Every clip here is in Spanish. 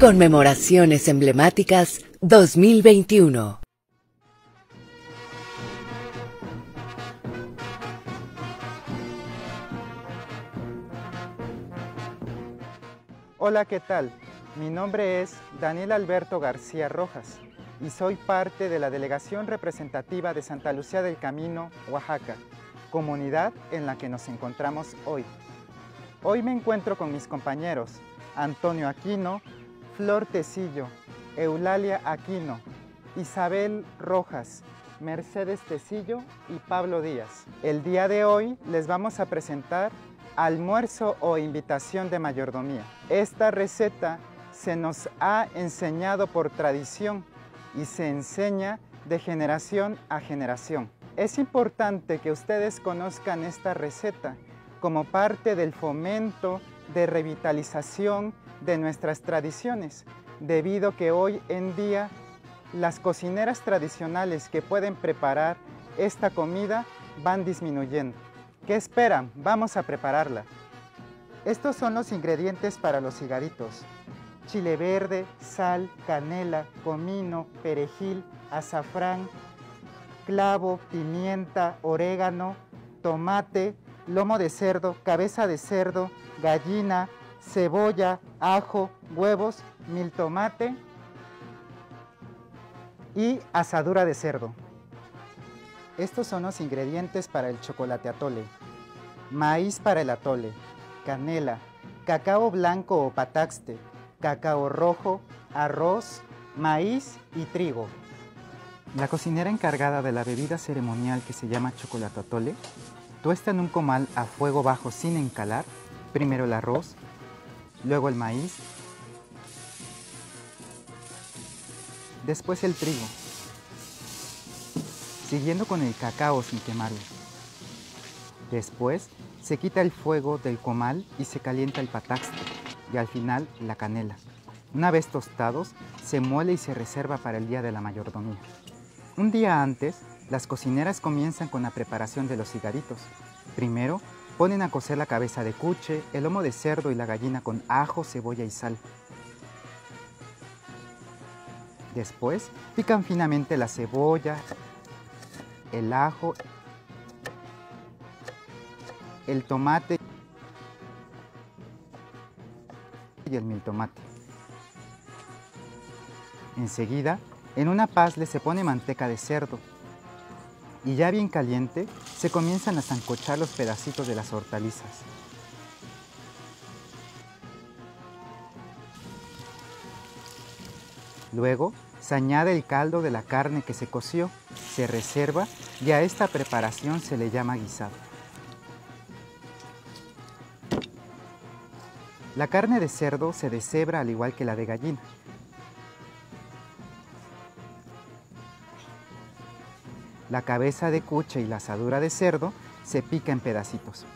Conmemoraciones emblemáticas 2021. Hola, ¿qué tal? Mi nombre es Daniel Alberto García Rojas y soy parte de la delegación representativa de Santa Lucía del Camino, Oaxaca, comunidad en la que nos encontramos hoy. Hoy me encuentro con mis compañeros Antonio Aquino, Flor Tecillo, Eulalia Aquino, Isabel Rojas, Mercedes Tecillo y Pablo Díaz. El día de hoy les vamos a presentar almuerzo o invitación de mayordomía. Esta receta se nos ha enseñado por tradición y se enseña de generación a generación. Es importante que ustedes conozcan esta receta como parte del fomento de revitalización de nuestras tradiciones, debido que hoy en día las cocineras tradicionales que pueden preparar esta comida van disminuyendo. ¿Qué esperan? Vamos a prepararla. Estos son los ingredientes para los cigaritos: chile verde, sal, canela, comino, perejil, azafrán, clavo, pimienta, orégano, tomate, lomo de cerdo, cabeza de cerdo, gallina, cebolla, ajo, huevos, miltomate y asadura de cerdo. Estos son los ingredientes para el chocolate atole: maíz para el atole, canela, cacao blanco o pataxte, cacao rojo, arroz, maíz y trigo. La cocinera encargada de la bebida ceremonial, que se llama chocolate atole, tuesta en un comal a fuego bajo sin encalar primero el arroz, luego el maíz, después el trigo, siguiendo con el cacao sin quemarlo. Después se quita el fuego del comal y se calienta el pataxte y al final la canela. Una vez tostados, se muele y se reserva para el día de la mayordomía. Un día antes, las cocineras comienzan con la preparación de los cigaritos. Primero, ponen a cocer la cabeza de cuche, el lomo de cerdo y la gallina con ajo, cebolla y sal. Después, pican finamente la cebolla, el ajo, el tomate y el miltomate. Enseguida, en una pazle se pone manteca de cerdo y ya bien caliente se comienzan a sancochar los pedacitos de las hortalizas. Luego se añade el caldo de la carne que se coció, se reserva y a esta preparación se le llama guisado. La carne de cerdo se deshebra al igual que la de gallina. La cabeza de cuche y la asadura de cerdo se pica en pedacitos.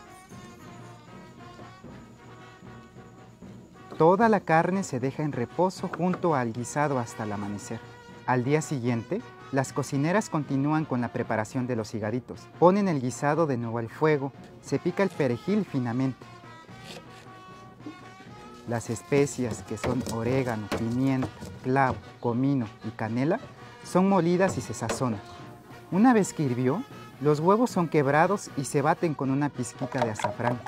Toda la carne se deja en reposo junto al guisado hasta el amanecer. Al día siguiente, las cocineras continúan con la preparación de los cigaritos. Ponen el guisado de nuevo al fuego, se pica el perejil finamente. Las especias, que son orégano, pimienta, clavo, comino y canela, son molidas y se sazonan. Una vez que hirvió, los huevos son quebrados y se baten con una pizquita de azafrán,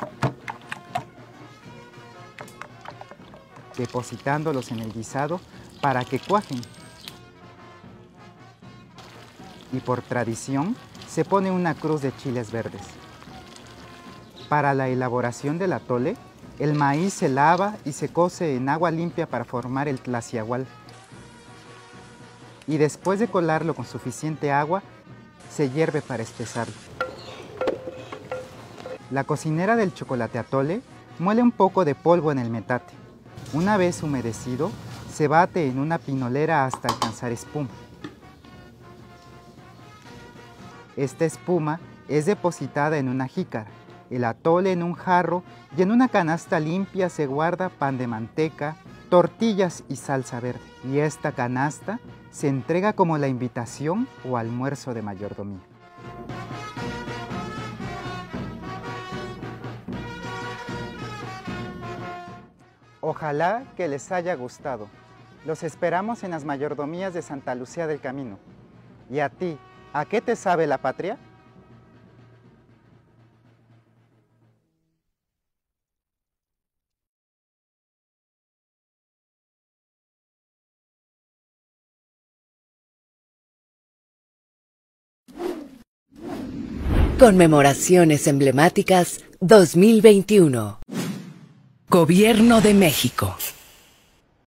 depositándolos en el guisado para que cuajen. Y por tradición, se pone una cruz de chiles verdes. Para la elaboración del atole, el maíz se lava y se cose en agua limpia para formar el tlaciahual. Y después de colarlo con suficiente agua, se hierve para espesarlo. La cocinera del chocolate atole muele un poco de polvo en el metate. Una vez humedecido, se bate en una pinolera hasta alcanzar espuma. Esta espuma es depositada en una jícara, el atole en un jarro y en una canasta limpia se guarda pan de manteca, tortillas y salsa verde. Y esta canasta se entrega como la invitación o almuerzo de mayordomía. Ojalá que les haya gustado. Los esperamos en las mayordomías de Santa Lucía del Camino. ¿Y a ti, a qué te sabe la patria? Conmemoraciones emblemáticas 2021. Gobierno de México.